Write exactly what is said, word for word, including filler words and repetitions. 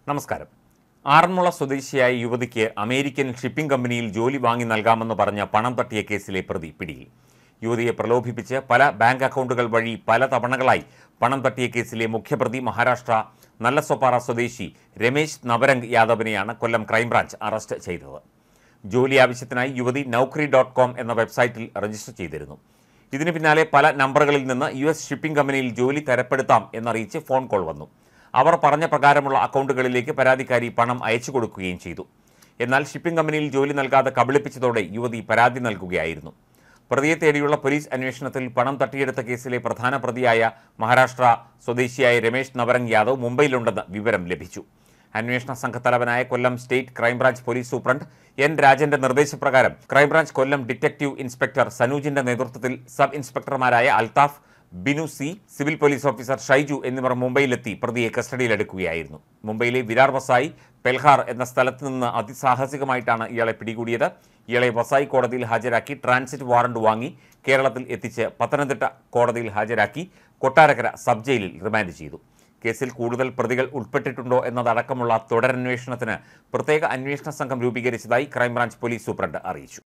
നമസ്കാരം. ആറന്മുള സ്വദേശിയായ യുവതിക്ക് അമേരിക്കൻ ഷിപ്പിംഗ് കമ്പനിയിൽ ജോലി വാങ്ങി നൽകാമെന്ന് പറഞ്ഞ് പണം തട്ടിയ കേസിലെ പ്രതി പിടിയിൽ. യുവതിയെ പ്രലോഭിപ്പിച്ച് പല ബാങ്ക് അക്കൗണ്ടുകൾ വഴി പല തവണകളായി പണം തട്ടിയ കേസിലെ മുഖ്യപ്രതി മഹാരാഷ്ട്ര നല്ലസൊപ്പാറ സ്വദേശി രമേശ് നവരംഗ് യാദവിനെയാണ് കൊല്ലം ക്രൈംബ്രാഞ്ച് അറസ്റ്റ് ചെയ്തത്. ജോലി ആവശ്യത്തിനായി യുവതി നൗക്കറി ഡോട്ട് കോം എന്ന വെബ്സൈറ്റിൽ രജിസ്റ്റർ ചെയ്തിരുന്നു. ഇതിന് പിന്നാലെ പല നമ്പറുകളിൽ നിന്ന് യു എസ് ഷിപ്പിംഗ് കമ്പനിയിൽ ജോലി തരപ്പെടുത്താം എന്നറിയിച്ച് ഫോൺ കോൾ വന്നു. അവർ പറഞ്ഞ പ്രകാരമുള്ള അക്കൗണ്ടുകളിലേക്ക് പരാതിക്കാരി പണം അയച്ചു കൊടുക്കുകയും ചെയ്തു. എന്നാൽ ഷിപ്പിംഗ് കമ്പനിയിൽ ജോലി നൽകാതെ കബളിപ്പിച്ചതോടെ യുവതി പരാതി നൽകുകയായിരുന്നു. പ്രതിയെ തേടിയുള്ള പോലീസ് അന്വേഷണത്തിൽ പണം തട്ടിയെടുത്ത കേസിലെ പ്രധാന പ്രതിയായ മഹാരാഷ്ട്ര സ്വദേശിയായ രമേശ് നവരംഗ് യാദവ് മുംബൈയിലുണ്ടെന്ന് വിവരം ലഭിച്ചു. അന്വേഷണ സംഘത്തലവനായ Kollam state crime branch police superintendent N രാജന്റെ നിർദ്ദേശപ്രകാരം ക്രൈംബ്രാഞ്ച് കൊല്ലം ഡിറ്റക്റ്റീവ് ഇൻസ്പെക്ടർ സനൂജിന്റെ നേതൃത്വത്തിൽ സബ് ഇൻസ്പെക്ടർമാരായ Althaf, Binu C, civil police officer Shaiju എന്നിവർ മുംബൈയിലെത്തി പ്രതിയെ കസ്റ്റഡിയിലെടുക്കുകയായിരുന്നു. മുംബൈയിലെ വിരാർ വസായി പെൽഹാർ എന്ന സ്ഥലത്ത് നിന്ന് അതിസാഹസികമായിട്ടാണ് ഇയാളെ പിടികൂടിയത്. ഇയാളെ വസായി കോടതിയിൽ ഹാജരാക്കി ട്രാൻസിറ്റ് വാറണ്ട് വാങ്ങി കേരളത്തിൽ എത്തിച്ച് പത്തനംതിട്ട കോടതിയിൽ ഹാജരാക്കി കൊട്ടാരക്കര സബ് ജയിലിൽ റിമാൻഡ് ചെയ്തു. കേസിൽ കൂടുതൽ പ്രതികൾ ഉൾപ്പെട്ടിട്ടുണ്ടോ എന്നതടക്കമുള്ള തുടരന്വേഷണത്തിന് പ്രത്യേക അന്വേഷണ സംഘം രൂപീകരിച്ചതായി ക്രൈംബ്രാഞ്ച് പോലീസ് സൂപ്രണ്ട് അറിയിച്ചു.